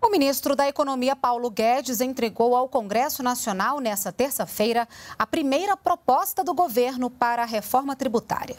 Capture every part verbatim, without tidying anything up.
O ministro da Economia, Paulo Guedes, entregou ao Congresso Nacional, nesta terça-feira, a primeira proposta do governo para a reforma tributária.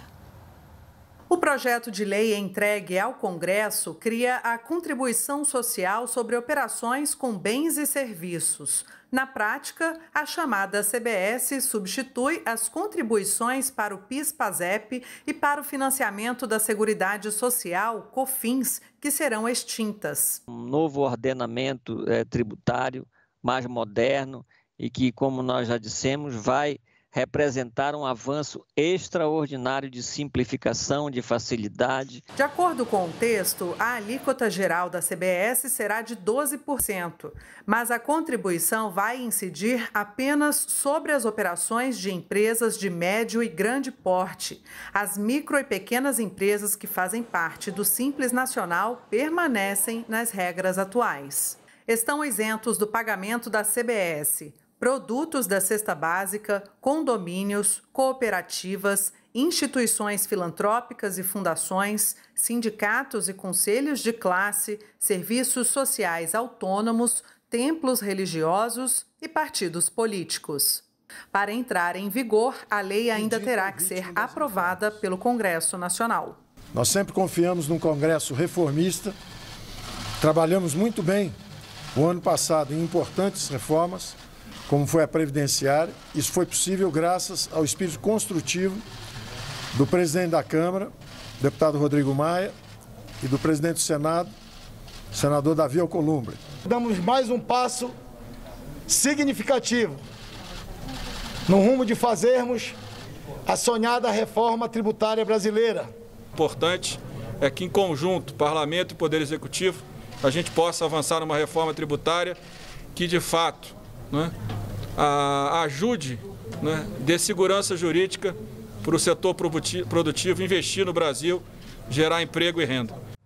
O projeto de lei entregue ao Congresso cria a contribuição social sobre operações com bens e serviços. Na prática, a chamada C B S substitui as contribuições para o PIS/PASEP e para o financiamento da Seguridade Social, COFINS, que serão extintas. Um novo ordenamento é, tributário mais moderno e que, como nós já dissemos, vai representar um avanço extraordinário de simplificação, de facilidade. De acordo com o texto, a alíquota geral da C B S será de doze por cento, mas a contribuição vai incidir apenas sobre as operações de empresas de médio e grande porte. As micro e pequenas empresas que fazem parte do Simples Nacional permanecem nas regras atuais. Estão isentos do pagamento da C B S produtos da cesta básica, condomínios, cooperativas, instituições filantrópicas e fundações, sindicatos e conselhos de classe, serviços sociais autônomos, templos religiosos e partidos políticos. Para entrar em vigor, a lei ainda terá que ser aprovada pelo Congresso Nacional. Nós sempre confiamos num Congresso reformista, trabalhamos muito bem o ano passado em importantes reformas, como foi a previdenciária. Isso foi possível graças ao espírito construtivo do presidente da Câmara, deputado Rodrigo Maia, e do presidente do Senado, senador Davi Alcolumbre. Damos mais um passo significativo no rumo de fazermos a sonhada reforma tributária brasileira. O importante é que, em conjunto, Parlamento e Poder Executivo, a gente possa avançar numa reforma tributária que, de fato, né, a, ajude, né, dê segurança jurídica para o setor produtivo investir no Brasil, gerar emprego e renda.